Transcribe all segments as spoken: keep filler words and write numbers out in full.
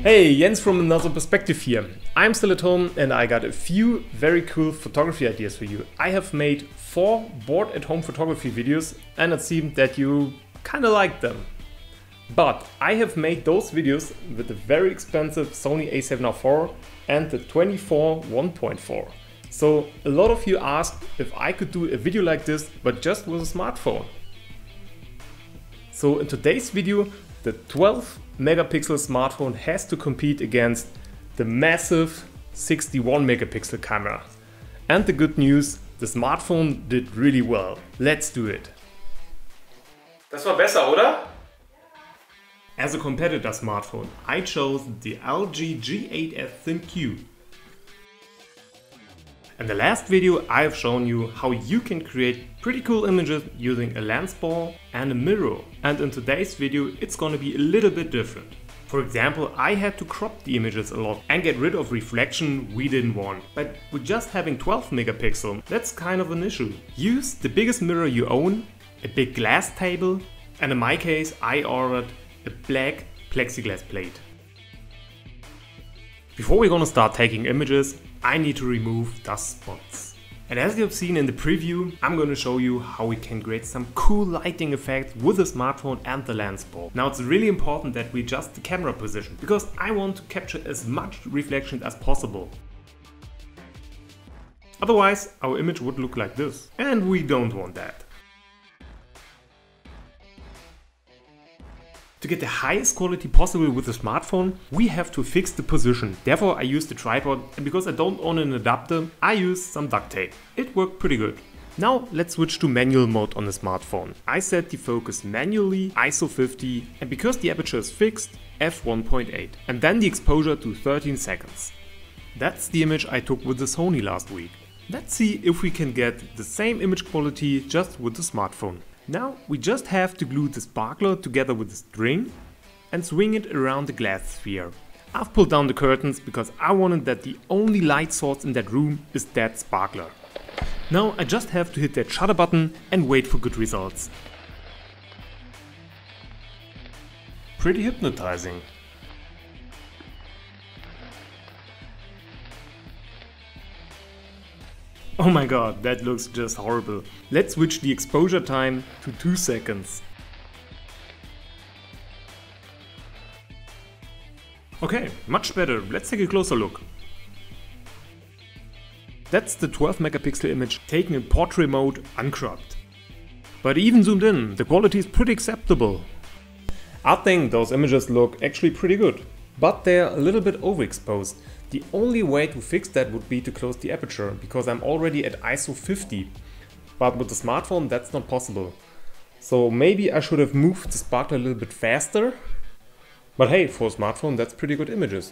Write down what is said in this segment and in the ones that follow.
Hey, Jens from Another Perspective here. I'm still at home and I got a few very cool photography ideas for you. I have made four board at home photography videos and it seemed that you kinda liked them. But I have made those videos with the very expensive Sony A seven R four and the twenty-four one point four. So a lot of you asked if I could do a video like this but just with a smartphone. So in today's video, the twelve megapixel smartphone has to compete against the massive sixty-one megapixel camera. And the good news, the smartphone did really well. Let's do it. Das war besser, oder? As a competitor smartphone, I chose the L G G eight S ThinQ. In the last video I have shown you how you can create pretty cool images using a lens ball and a mirror, and in today's video it's gonna be a little bit different. For example, I had to crop the images a lot and get rid of reflection we didn't want, but with just having twelve megapixel that's kind of an issue. Use the biggest mirror you own, a big glass table, and in my case I ordered a black plexiglass plate. Before we're gonna start taking images, I need to remove dust spots. And as you have seen in the preview, I'm going to show you how we can create some cool lighting effects with the smartphone and the lens ball. Now it's really important that we adjust the camera position, because I want to capture as much reflection as possible. Otherwise our image would look like this, and we don't want that. To get the highest quality possible with the smartphone, we have to fix the position. Therefore I used the tripod, and because I don't own an adapter, I used some duct tape. It worked pretty good. Now let's switch to manual mode on the smartphone. I set the focus manually, I S O fifty, and because the aperture is fixed, f one point eight. And then the exposure to thirteen seconds. That's the image I took with the Sony last week. Let's see if we can get the same image quality just with the smartphone. Now we just have to glue the sparkler together with the string and swing it around the glass sphere. I've pulled down the curtains because I wanted that the only light source in that room is that sparkler. Now I just have to hit that shutter button and wait for good results. Pretty hypnotizing. Oh my god, that looks just horrible. Let's switch the exposure time to two seconds. Okay, much better. Let's take a closer look. That's the twelve megapixel image taken in portrait mode uncropped. But even zoomed in, the quality is pretty acceptable. I think those images look actually pretty good, but they're a little bit overexposed. The only way to fix that would be to close the aperture, because I'm already at I S O fifty, but with the smartphone that's not possible. So maybe I should have moved the sparkler a little bit faster, but hey, for a smartphone that's pretty good images.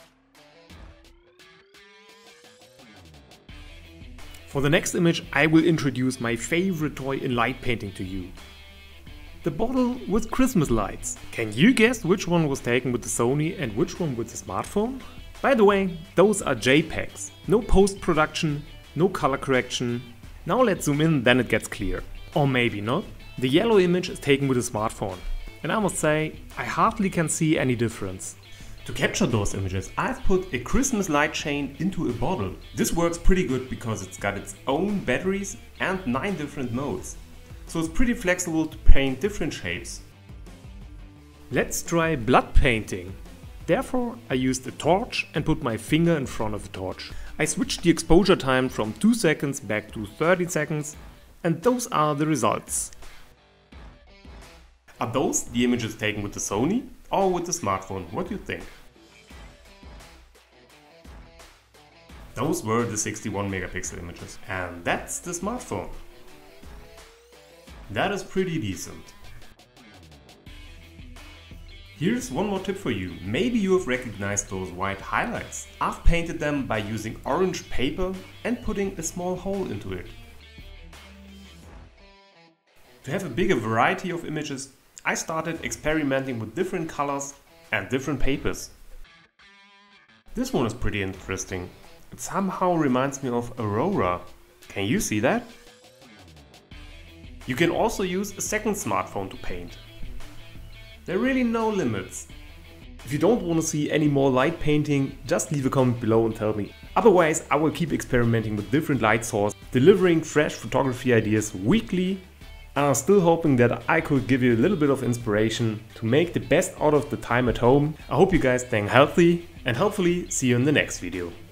For the next image I will introduce my favorite toy in light painting to you. The bottle with Christmas lights. Can you guess which one was taken with the Sony and which one with the smartphone? By the way, those are JPEGs. No post-production, no color correction. Now let's zoom in, then it gets clear. Or maybe not. The yellow image is taken with a smartphone. And I must say, I hardly can see any difference. To capture those images, I've put a Christmas light chain into a bottle. This works pretty good because it's got its own batteries and nine different modes. So it's pretty flexible to paint different shapes. Let's try blood painting. Therefore, I used a torch and put my finger in front of the torch. I switched the exposure time from two seconds back to thirty seconds, and those are the results. Are those the images taken with the Sony or with the smartphone? What do you think? Those were the sixty-one megapixel images, and that's the smartphone. That is pretty decent. Here's one more tip for you. Maybe you have recognized those white highlights. I've painted them by using orange paper and putting a small hole into it. To have a bigger variety of images, I started experimenting with different colors and different papers. This one is pretty interesting. It somehow reminds me of Aurora. Can you see that? You can also use a second smartphone to paint. There are really no limits. If you don't want to see any more light painting, just leave a comment below and tell me. Otherwise, I will keep experimenting with different light sources, delivering fresh photography ideas weekly, and I'm still hoping that I could give you a little bit of inspiration to make the best out of the time at home. I hope you guys staying healthy and hopefully see you in the next video.